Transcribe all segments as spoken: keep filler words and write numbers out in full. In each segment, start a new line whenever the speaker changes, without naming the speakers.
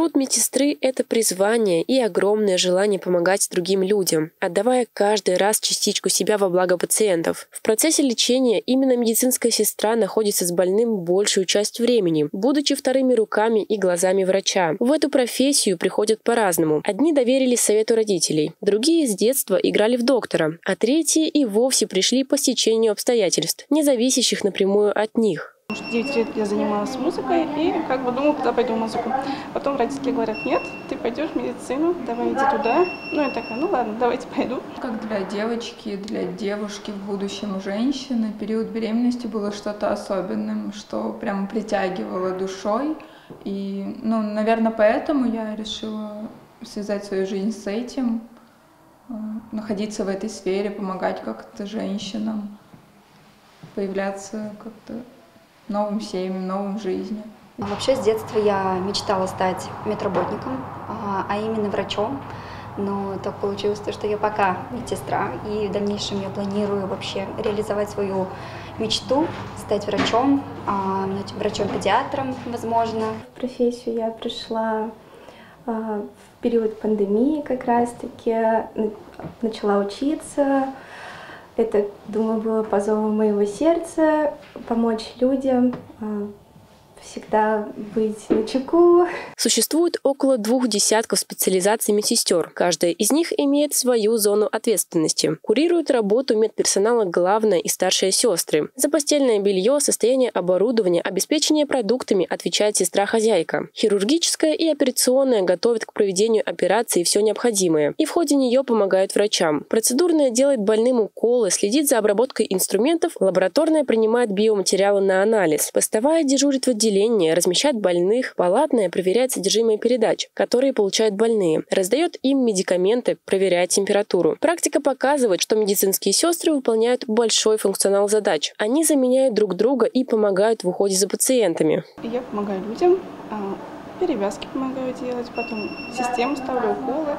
Труд медсестры – это призвание и огромное желание помогать другим людям, отдавая каждый раз частичку себя во благо пациентов. В процессе лечения именно медицинская сестра находится с больным большую часть времени, будучи вторыми руками и глазами врача. В эту профессию приходят по-разному. Одни доверились совету родителей, другие с детства играли в доктора, а третьи и вовсе пришли по стечению обстоятельств, не зависящих напрямую от них.
девять лет я занималась музыкой и как бы думала, куда пойду в музыку. Потом родители говорят: нет, ты пойдешь в медицину, давай иди туда. Ну я такая: ну ладно, давайте пойду.
Как для девочки, для девушки, в будущем женщины, период беременности было что-то особенным, что прям притягивало душой. И, ну, наверное, поэтому я решила связать свою жизнь с этим, находиться в этой сфере, помогать как-то женщинам, появляться как-то новым семьям, новым жизням.
Вообще с детства я мечтала стать медработником, а именно врачом. Но так получилось, что я пока медсестра, и в дальнейшем я планирую вообще реализовать свою мечту, стать врачом, врачом-педиатром, возможно.
В профессию я пришла в период пандемии как раз-таки, начала учиться. Это, думаю, было по зову моего сердца, помочь людям, всегда быть начеку.
Существует около двух десятков специализаций медсестер. Каждая из них имеет свою зону ответственности. Курируют работу медперсонала главная и старшие сестры. За постельное белье, состояние оборудования, обеспечение продуктами отвечает сестра-хозяйка. Хирургическая и операционная готовят к проведению операции все необходимое. И в ходе нее помогают врачам. Процедурная делает больным уколы, следит за обработкой инструментов, лабораторная принимает биоматериалы на анализ. Постовая дежурит в отделении, размещает больных, палатная проверяет содержимое передач, которые получают больные, раздает им медикаменты, проверяет температуру. Практика показывает, что медицинские сестры выполняют большой функционал задач. Они заменяют друг друга и помогают в уходе за пациентами.
Я помогаю людям, перевязки помогаю делать, потом систему ставлю, уколы,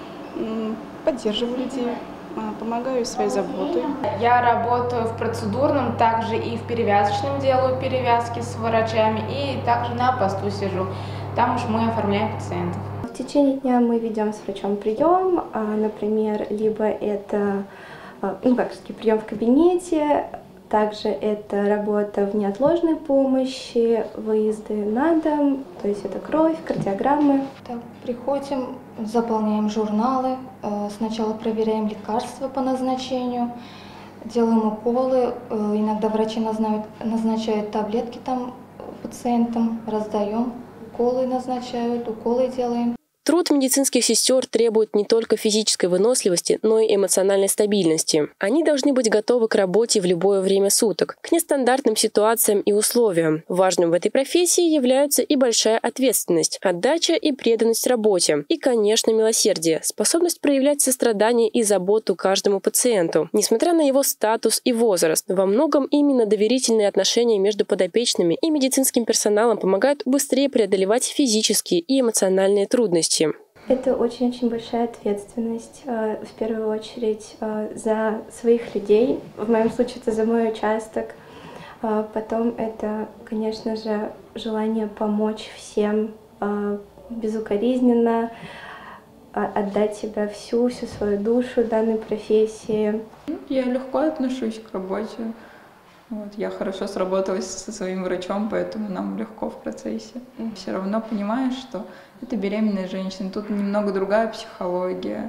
поддерживаю людей. Помогаю своей заботой.
Я работаю в процедурном, также и в перевязочном делаю перевязки с врачами, и также на посту сижу. Там уж мы оформляем пациентов.
В течение дня мы ведем с врачом прием, например, либо это, ну как сказать, прием в кабинете, также это работа в неотложной помощи, выезды на дом, то есть это кровь, кардиограммы.
Так, приходим, заполняем журналы, сначала проверяем лекарства по назначению, делаем уколы, иногда врачи назначают, назначают таблетки там пациентам, раздаем, уколы назначают, уколы делаем.
Труд медицинских сестер требует не только физической выносливости, но и эмоциональной стабильности. Они должны быть готовы к работе в любое время суток, к нестандартным ситуациям и условиям. Важным в этой профессии являются и большая ответственность, отдача и преданность работе, и, конечно, милосердие, способность проявлять сострадание и заботу каждому пациенту. Несмотря на его статус и возраст, во многом именно доверительные отношения между подопечными и медицинским персоналом помогают быстрее преодолевать физические и эмоциональные трудности.
Это очень-очень большая ответственность, в первую очередь, за своих людей. В моем случае это за мой участок. Потом это, конечно же, желание помочь всем безукоризненно, отдать себя всю, всю свою душу данной профессии.
Я легко отношусь к работе. Вот, я хорошо сработалась со своим врачом, поэтому нам легко в процессе. Все равно понимаешь, что это беременная женщина, тут немного другая психология,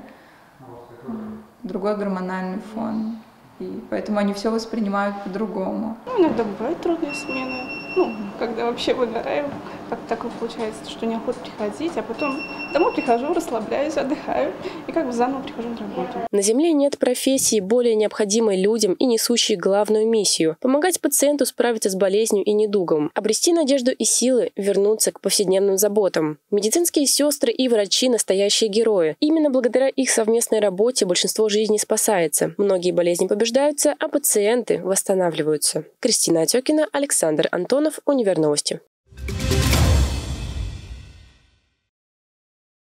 другой гормональный фон. И поэтому они все воспринимают по-другому.
Ну, иногда бывают трудные смены. Ну, когда вообще выгораем, как такое получается, что неохота приходить, а потом домой прихожу, расслабляюсь, отдыхаю и как бы заново прихожу на работу.
На Земле нет профессии, более необходимой людям и несущей главную миссию – помогать пациенту справиться с болезнью и недугом, обрести надежду и силы, вернуться к повседневным заботам. Медицинские сестры и врачи – настоящие герои. Именно благодаря их совместной работе большинство жизней спасается, многие болезни побеждаются, а пациенты восстанавливаются. Кристина Отекина, Александр Антонов, Универновости.